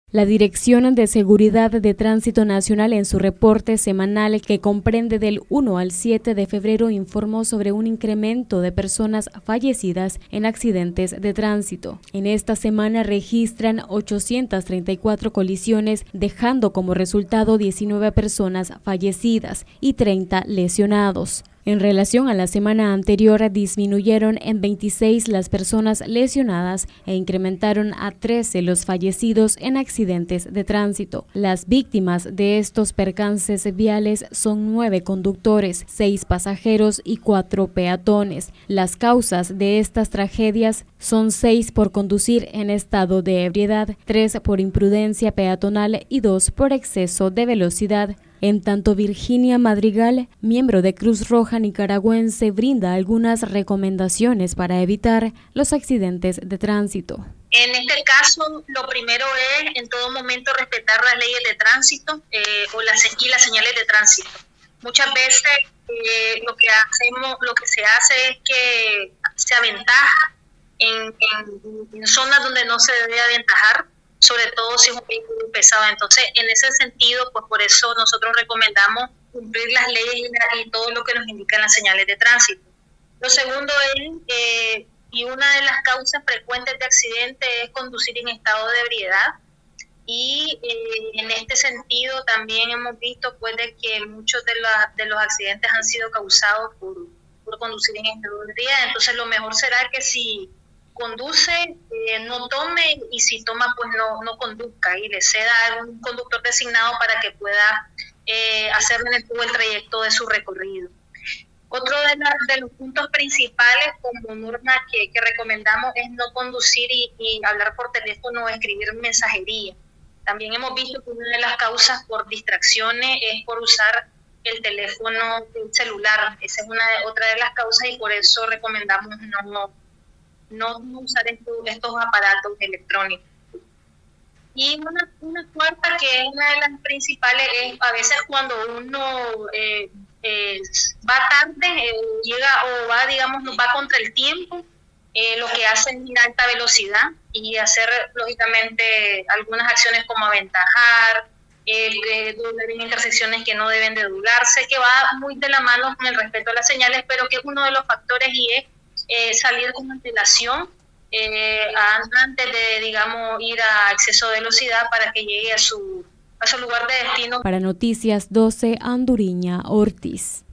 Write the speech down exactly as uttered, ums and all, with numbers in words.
La Dirección de Seguridad de Tránsito Nacional en su reporte semanal que comprende del uno al siete de febrero informó sobre un incremento de personas fallecidas en accidentes de tránsito. En esta semana registran ochocientas treinta y cuatro colisiones, dejando como resultado diecinueve personas fallecidas y treinta lesionados. En relación a la semana anterior, disminuyeron en veintiséis las personas lesionadas e incrementaron a trece los fallecidos en accidentes de tránsito. Las víctimas de estos percances viales son nueve conductores, seis pasajeros y cuatro peatones. Las causas de estas tragedias son seis por conducir en estado de ebriedad, tres por imprudencia peatonal y dos por exceso de velocidad. En tanto, Virginia Madrigal, miembro de Cruz Roja Nicaragüense, brinda algunas recomendaciones para evitar los accidentes de tránsito. En este caso, lo primero es en todo momento respetar las leyes de tránsito eh, o las, y las señales de tránsito. Muchas veces eh, lo que hacemos, lo que se hace es que se aventaja en, en, en zonas donde no se debe aventajar, sobre todo si es un vehículo pesado. Entonces, en ese sentido, pues por eso nosotros recomendamos cumplir las leyes y, y todo lo que nos indican las señales de tránsito. Lo segundo es, eh, y una de las causas frecuentes de accidentes es conducir en estado de ebriedad, y eh, en este sentido también hemos visto pues de que muchos de, la, de los accidentes han sido causados por, por conducir en estado de ebriedad. Entonces, lo mejor será que si conduce, eh, no tome, y si toma, pues no, no conduzca y le ceda a un conductor designado para que pueda eh, hacer todo el trayecto de su recorrido. Otro de, la, de los puntos principales como norma que, que recomendamos es no conducir y, y hablar por teléfono o escribir mensajería. También hemos visto que una de las causas por distracciones es por usar el teléfono celular. Esa es una de, otra de las causas, y por eso recomendamos no no usar estos, estos aparatos electrónicos. Y una, una cuarta, que es una de las principales, es a veces cuando uno eh, eh, va tarde, eh, llega o va, digamos, va contra el tiempo, eh, lo que hace es ir a alta velocidad y hacer, lógicamente, algunas acciones como aventajar, eh, eh, doblar en intersecciones que no deben de doblarse, que va muy de la mano con el respeto a las señales, pero que es uno de los factores, y es Eh, salir con antelación eh, antes de, digamos, ir a exceso de velocidad para que llegue a su, a su lugar de destino. Para Noticias doce, Anduriña Ortiz.